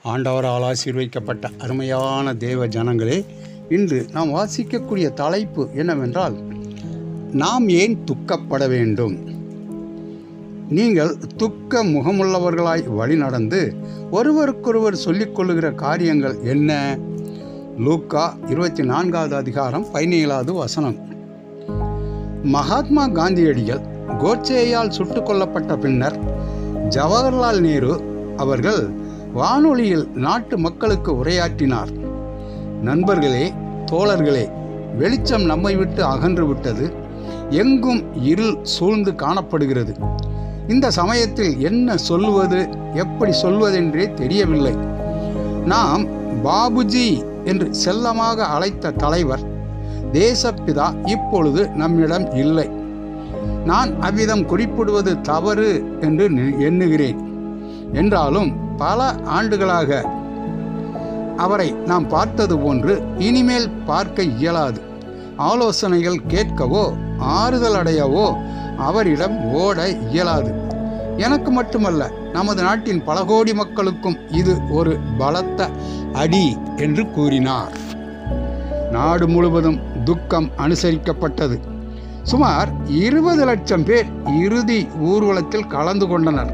ஆண்டவரால் ஆசீர்வதிக்கப்பட்ட அருமையான தேவ ஜனங்களே, இன்று நாம் வாசிக்கக்கூடிய தலைப்பு என்னவென்றால், நாம் ஏன் துக்கப்பட வேண்டும்? நீங்கள் துக்க முகமுள்ளவர்களாய் வழி நடந்து ஒருவருக்கொருவர் சொல்லிக்கொள்ளுகிற காரியங்கள் என்ன? லூக்கா 24வது அதிகாரம் 17வது வசனம். மகாத்மா காந்தியடிகள் கோட்சேயால் சுட்டுக் கொல்லப்பட்ட பின்னர் ஜவஹர்லால் நேரு அவர்கள் வானொலியில் நாட்டு மக்களுக்கு உரையாற்றினார். நண்பர்களே, தோழர்களே, வெளிச்சம் நம்மை விட்டு அகன்று விட்டது. எங்கும் இருள் சூழ்ந்து காணப்படுகிறது. இந்த சமயத்தில் என்ன சொல்லுவது, எப்படி சொல்வதென்றே தெரியவில்லை. நாம் பாபுஜி என்று செல்லமாக அழைத்த தலைவர், தேசப்பிதா இப்பொழுது நம்மிடம் இல்லை. நான் அவ்விதம் குறிப்பிடுவது தவறு என்று எண்ணுகிறேன். என்றாலும் பல ஆண்டுகளாக அவரை நாம் பார்த்தது போன்று இனிமேல் பார்க்க இயலாது. ஆலோசனைகள் கேட்கவோ ஆறுதல் அடையவோ அவரிடம் ஓட இயலாது. எனக்கு மட்டுமல்ல, நமது நாட்டின் பல கோடி மக்களுக்கும் இது ஒரு பலத்த அடி என்று கூறினார். நாடு முழுவதும் துக்கம் அனுசரிக்கப்பட்டது. சுமார் 20 லட்சம் பேர் இறுதி ஊர்வலத்தில் கலந்து கொண்டனர்.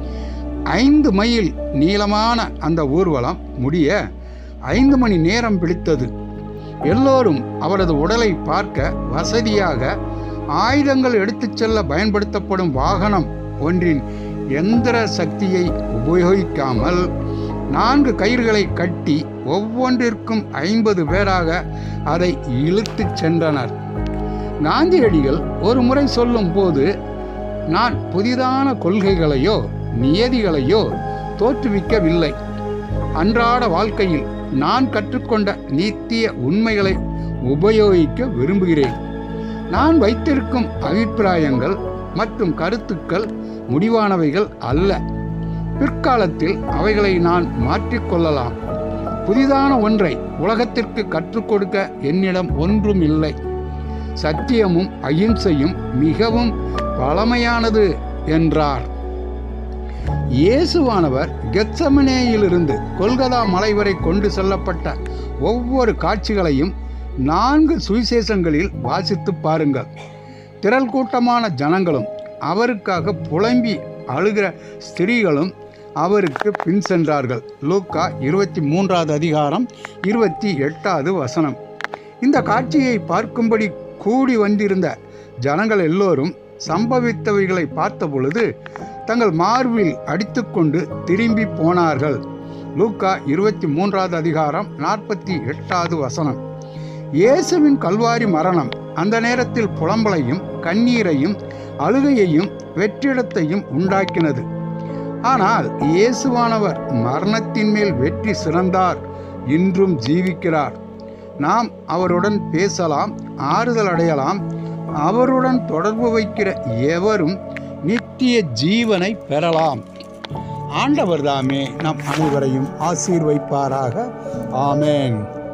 5 மைல் நீளமான அந்த ஊர்வலம் முடிய 5 மணி நேரம் பிடித்தது. எல்லோரும் அவரது உடலை பார்க்க வசதியாக ஆயுதங்கள் எடுத்துச் செல்ல பயன்படுத்தப்படும் வாகனம் ஒன்றின் எந்திர சக்தியை உபயோகிக்காமல் 4 கயிறுகளை கட்டி ஒவ்வொன்றிற்கும் 50 பேராக அதை இழுத்துச் சென்றனர். காந்தியடிகள் ஒரு முறை சொல்லும் போது, நான் புதிதான கொள்கைகளையோ நியதிகளையோ தோற்றுவிக்கவில்லை. அன்றாட வாழ்க்கையில் நான் கற்றுக்கொண்ட நித்திய உண்மைகளை உபயோகிக்க விரும்புகிறேன். நான் வைத்திருக்கும் அபிப்பிராயங்கள் மற்றும் கருத்துக்கள் முடிவானவைகள் அல்ல. பிற்காலத்தில் அவைகளை நான் மாற்றிக்கொள்ளலாம். புதிதான ஒன்றை உலகத்திற்கு கற்றுக் கொடுக்க என்னிடம் ஒன்றும் இல்லை. சத்தியமும் அகிம்சையும் மிகவும் பழமையானது என்றார். இயேசுவானவர் கெத்சமனேயிலிருந்து கொல்கதா மலை வரை கொண்டு செல்லப்பட்ட ஒவ்வொரு காட்சிகளையும் 4 சுவிசேஷங்களில் வாசித்து பாருங்கள். திரள் கூட்டமான ஜனங்களும் அவருக்காக புலம்பி அழுகிற ஸ்திரீகளும் அவருக்கு பின் சென்றார்கள். லூக்கா 23வது அதிகாரம் 28வது வசனம். இந்த காட்சியை பார்க்கும்படி கூடி வந்திருந்த ஜனங்கள் எல்லோரும் சம்பவித்தவைகளை பார்த்த பொழுது தங்கள் மார்பில் அடித்துக்கொண்டு திரும்பி போனார்கள். லூக்கா 23வது அதிகாரம் 48வது வசனம். இயேசுவின் கல்வாரி மரணம் அந்த நேரத்தில் புலம்பலையும் கண்ணீரையும் அழுகையையும் வெற்றிடத்தையும் உண்டாக்கினது. ஆனால் இயேசுவானவர் மரணத்தின் மேல் வெற்றி சிறந்தார். இன்றும் ஜீவிக்கிறார். நாம் அவருடன் பேசலாம், ஆறுதல் அடையலாம். அவருடன் தொடர்பு வைக்கிற எவரும் நித்திய ஜீவனை பெறலாம். ஆண்டவர் தாமே நம் அனைவரையும் ஆசீர்வதிப்பாராக. ஆமென்.